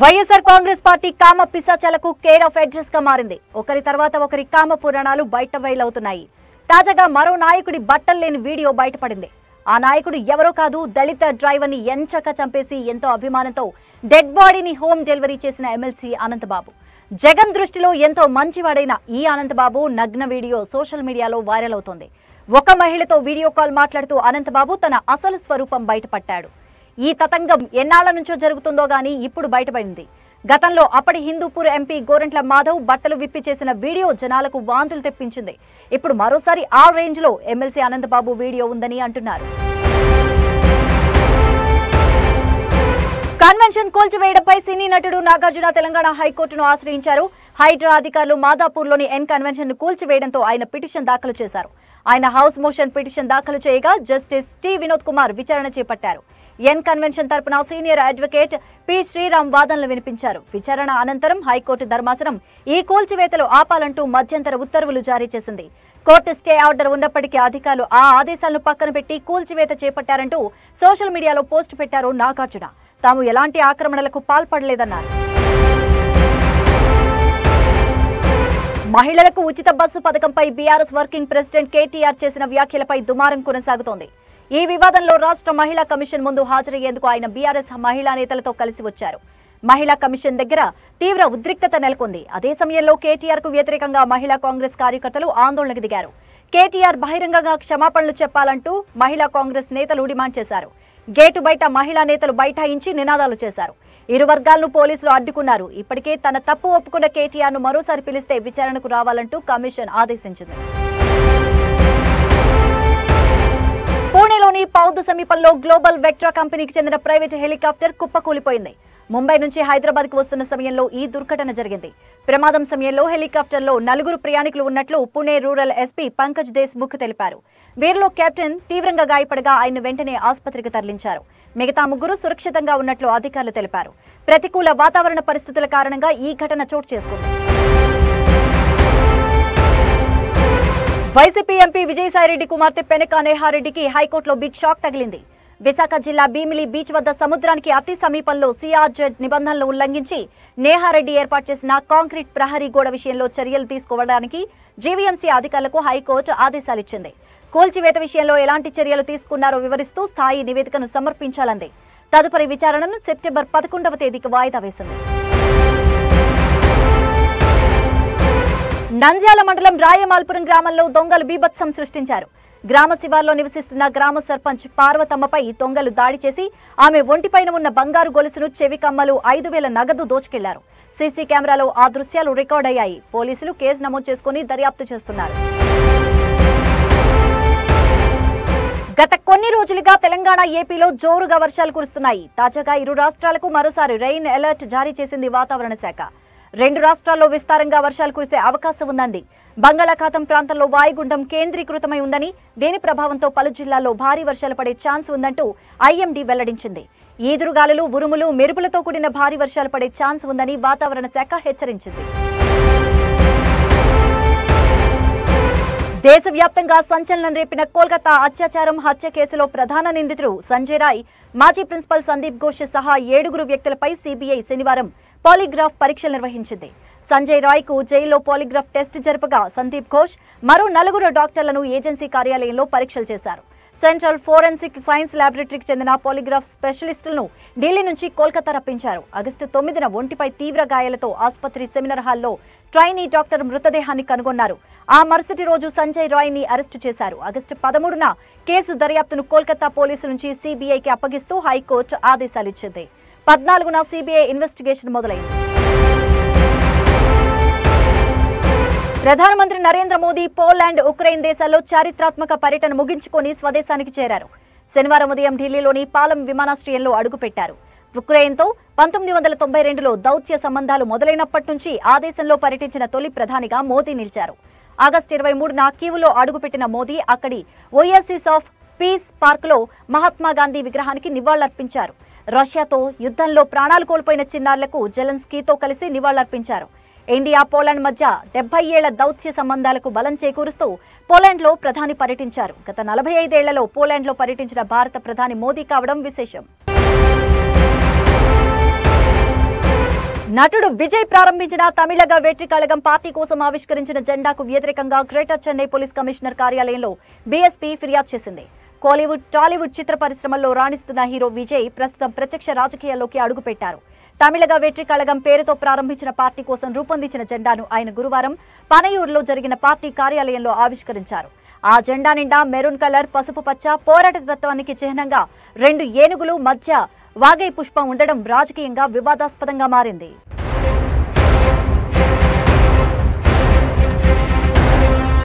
వైఎస్ఆర్ కాంగ్రెస్ పార్టీ కామ పిశాచాలకు care of address గా మారింది. ఒకరి తర్వాత ఒకరి కామ పురాణాలు బయట బయలవుతున్నాయి. తాజాగా మరో నాయకుడి బట్టలు లేని వీడియో బయటపడింది. ఆ నాయకుడు ఎవరో కాదు, దళిత డ్రైవర్ ని ఎంచక చంపేసి ఎంతో అభిమానంతో డెడ్ బాడీని హోమ్ డెలివరీ చేసిన ఎమ్మెల్సీ అనంతబాబు. జగన్ దృష్టిలో ఎంతో మంచివాడైన ఈ అనంతబాబు నగ్న వీడియో సోషల్ మీడియాలో వైరల్ అవుతోంది. ఒక మహిళతో వీడియో కాల్ మాట్లాడుతూ అనంతబాబు తన అసలు స్వరూపం బయటపట్టాడు. ఈ తతంగం ఎన్నాళ్ల నుంచో జరుగుతుందో గానీ ఇప్పుడు బయటపడింది. గతంలో అప్పటి హిందూపూర్ ఎంపీ గోరంట్ల మాధవ్ బట్టలు విప్పి చేసిన వీడియో జనాలకు వాంతులు తెప్పించింది. ఇప్పుడు మరోసారి ఆ రేంజ్ లో ఎమ్మెల్సీ అనంతబాబు వీడియో ఉందని అంటున్నారు. కన్వెన్షన్ కూల్చివేయడంపై సినీ నటుడు నాగార్జున తెలంగాణ హైకోర్టును ఆశ్రయించారు. హైడ్రా అధికారులు మాదాపూర్లోని ఎన్ కన్వెన్షన్ ను కూల్చివేయడంతో ఆయన పిటిషన్ దాఖలు చేశారు. ఆయన హౌస్ మోషన్ పిటిషన్ దాఖలు చేయగా జస్టిస్ టి వినోద్ కుమార్ విచారణ చేపట్టారు. ఎన్ కన్వెన్షన్ తరపున సీనియర్ అడ్వకేట్ పి శ్రీరామ్ వాదనలు వినిపించారు. విచారణ అనంతరం హైకోర్టు ధర్మాసనం ఈ కూల్చివేతలు ఆపాలంటూ మధ్యంతర ఉత్తర్వులు జారీ చేసింది. కోర్టు స్టే ఆర్డర్ ఉన్నప్పటికీ అధికారులు ఆ ఆదేశాలను పక్కన పెట్టి కూల్చివేత చేపట్టారంటూ సోషల్ మీడియాలో పోస్టు పెట్టారు నాగార్జున. తాము ఎలాంటి ఆక్రమణలకు పాల్పడలేదన్నారు. మహిళలకు ఉచిత బస్సు పథకంపై బీఆర్ఎస్ వర్కింగ్ ప్రెసిడెంట్ కేటీఆర్ చేసిన వ్యాఖ్యలపై దుమారం కొనసాగుతోంది. ఈ వివాదంలో రాష్ట్ర మహిళా కమిషన్ ముందు హాజరయ్యేందుకు ఆయన బీఆర్ఎస్ మహిళా నేతలతో కలిసి వచ్చారు. మహిళా కమిషన్ దగ్గర తీవ్ర ఉద్రిక్తత నెలకొంది. అదే సమయంలో కేటీఆర్ కు వ్యతిరేకంగా మహిళా కాంగ్రెస్ కార్యకర్తలు ఆందోళనకు దిగారు. కేటీఆర్ బహిరంగంగా క్షమాపణలు చెప్పాలంటూ మహిళా కాంగ్రెస్ నేతలు డిమాండ్ చేశారు. గేటు బయట మహిళా నేతలు బైఠాయించి నినాదాలు చేశారు. ఇరు వర్గాలను పోలీసులు అడ్డుకున్నారు. ఇప్పటికే తన తప్పు ఒప్పుకున్న కేటీఆర్ ను మరోసారి పిలిస్తే విచారణకు రావాలంటూ కమిషన్ ఆదేశించింది. పూణేలోని పౌద్ సమీపంలో గ్లోబల్ వెక్ట్రా కంపెనీకి చెందిన ప్రైవేట్ హెలికాప్టర్ కుప్పకూలిపోయింది. ముంబై నుంచి హైదరాబాద్ కు వస్తున్న సమయంలో ఈ దుర్ఘటన జరిగింది. ప్రమాదం సమయంలో హెలికాప్టర్లో 4 ప్రయాణికులు ఉన్నట్లు పుణే రూరల్ ఎస్పీ పంకజ్ దేశ్ముఖ్ తెలిపారు. వీరిలో కెప్టెన్ తీవ్రంగా గాయపడగా ఆయన వెంటనే ఆసుపత్రికి తరలించారు. మిగతా 3 సురక్షితంగా ఉన్నట్లు అధికారులు తెలిపారు. ప్రతికూల వాతావరణ పరిస్థితుల కారణంగా ఈ ఘటన చోటు చేసుకుంది. వైసీపీ ఎంపీ విజయసాయిరెడ్డి కుమార్తె పెనక నేహారెడ్డికి హైకోర్టులో బిగ్ షాక్ తగిలింది. విశాఖ జిల్లా భీమిలి బీచ్ వద్ద సముద్రానికి అతి సమీపంలో సిఆర్జెడ్ నిబంధనలు ఉల్లంఘించి నేహారెడ్డి ఏర్పాటు చేసిన కాంక్రీట్ ప్రహరీ గోడ విషయంలో చర్యలు తీసుకోవడానికి జీవీఎంసీ అధికారులకు హైకోర్టు ఆదేశాలిచ్చింది. కూల్చివేత విషయంలో ఎలాంటి చర్యలు తీసుకున్నారో వివరిస్తూ స్థాయి నివేదికను సమర్పించాలంది. తదుపరి విచారణను సెప్టెంబర్ 11వ తేదీకి వాయిదా వేసింది. నంద్యాల మండలం రాయమాల్పురం గ్రామంలో దొంగలు బీభత్సం సృష్టించారు. గ్రామ శివార్లో నివసిస్తున్న గ్రామ సర్పంచ్ పార్వతమ్మపై దొంగలు దాడి చేసి ఆమె ఒంటిపైన ఉన్న బంగారు గొలుసును, చెవి కమ్మలు, 5,000 నగదు దోచుకెళ్లారు. సీసీ కెమెరాలో ఆ దృశ్యాలు రికార్డ్ అయ్యాయి. పోలీసులు కేసు నమోదు చేసుకుని దర్యాప్తు చేస్తున్నారు. గత కొన్ని రోజులుగా తెలంగాణ, ఏపీలో జోరుగా వర్షాలు కురుస్తున్నాయి. తాజాగా ఇరు రాష్ట్రాలకు మరోసారి రెయిన్ అలర్ట్ జారీ చేసింది వాతావరణ శాఖ. 2 రాష్ట్రాల్లో విస్తారంగా వర్షాలు కురిసే అవకాశం ఉందంది. బంగాళాఖాతం ప్రాంతంలో వాయుగుండం కేంద్రీకృతమై ఉందని, దీని ప్రభావంతో పలు జిల్లాల్లో భారీ వర్షాలు పడే ఛాన్స్ ఉందంటూ ఐఎండీ వెల్లడించింది. ఈదురుగాలులు, ఉరుములు, మెరుపులతో కూడిన భారీ వర్షాలు పడే ఛాన్స్ ఉందని వాతావరణ శాఖ హెచ్చరించింది. దేశవ్యాప్తంగా సంచలనం రేపిన కోల్కతా అత్యాచారం హత్య కేసులో ప్రధాన నిందితుడు సంజయ్ రాయ్, మాజీ ప్రిన్సిపల్ సందీప్ ఘోష్ సహా 7 వ్యక్తులపై సీబీఐ శనివారం పాలిగ్రాఫ్ పరీక్షలు నిర్వహించింది. సంజయ్ రాయ్ కు జైల్లో పాలిగ్రాఫ్ టెస్ట్ జరపగా సందీప్ ఘోష్ మరో 4 డాక్టర్లను ఏజెన్సీ కార్యాలయంలో పరీక్షలు చేశారు. సెంట్రల్ ఫోరెన్సిక్ సైన్స్ ల్యాబొరేటరీకి చెందిన పాలిగ్రాఫ్ స్పెషలిస్టులను ఢిల్లీ నుంచి కోల్కతా రప్పించారు. ఆగస్టు 9న ఒంటిపై తీవ్ర గాయాలతో ఆసుపత్రి సెమినార్ హాల్లో ట్రైనీ డాక్టర్ మృతదేహాన్ని కనుగొన్నారు. ఆ మరుసటి రోజు సంజయ్ రాయ్ ని అరెస్టు చేశారు. ఆగస్టు 13న కేసు దర్యాప్తును కోల్కతా పోలీసుల నుంచి సీబీఐకి అప్పగిస్తూ హైకోర్టు ఆదేశాలిచ్చింది. 14న సీబీఐ ఇన్వెస్టిగేషన్ మొదలైంది. ప్రధానమంత్రి నరేంద్ర మోదీ పోలాండ్, ఉక్రెయిన్ దేశాల్లో చారిత్రాత్మక పర్యటన ముగించుకొని స్వదేశానికి చేరారు. శనివారం ఉదయం ఢిల్లీలోని పాలం విమానాశ్రయంలో అడుగుపెట్టారు. ఉక్రెయిన్తో 1992లో దౌత్య సంబంధాలు మొదలైనప్పటి నుంచి ఆ దేశంలో పర్యటించిన తొలి ప్రధానిగా మోదీ నిలిచారు. ఆగస్టు 23న కీవ్లో అడుగుపెట్టిన మోదీ అక్కడి ఓయాసిస్ ఆఫ్ పీస్ పార్క్లో మహాత్మాగాంధీ విగ్రహానికి నివాళులర్పించారు. రష్యాతో యుద్ధంలో ప్రాణాలు కోల్పోయిన చిన్నారులకు జెలెన్స్కీతో కలిసి నివాళులర్పించారు. ఇండియా, పోలాండ్ మధ్య 70 ఏళ్ల దౌత్య సంబంధాలకు బలం చేకూరుస్తూ పోలాండ్లో ప్రధాని పర్యటించారు. గత 45 ఏళ్లలో పోలాండ్లో పర్యటించిన భారత ప్రధాని మోదీ కావడం విశేషం. నటుడు విజయ్ ప్రారంభించిన తమిళగ వెట్రి కళగం పార్టీ కోసం ఆవిష్కరించిన జెండాకు వ్యతిరేకంగా గ్రేటర్ చెన్నై పోలీస్ కమిషనర్ కార్యాలయంలో బీఎస్పీ ఫిర్యాదు చేసింది. కోలీవుడ్, టాలీవుడ్ చిత్ర పరిశ్రమల్లో రాణిస్తున్న హీరో విజయ్ ప్రస్తుతం ప్రత్యక్ష రాజకీయాల్లోకి అడుగుపెట్టారు. తమిళగ వెట్రి కళగం పేరుతో ప్రారంభించిన పార్టీ కోసం రూపొందించిన జెండాను ఆయన గురువారం పనయూరులో జరిగిన పార్టీ కార్యాలయంలో ఆవిష్కరించారు. ఆ జెండా నిండా మెరూన్ కలర్, పసుపు పచ్చ పోరాట తత్వానికి చిహ్నంగా 2 ఏనుగులు మధ్య వాగై పుష్పం ఉండడం రాజకీయంగా వివాదాస్పదంగా మారింది.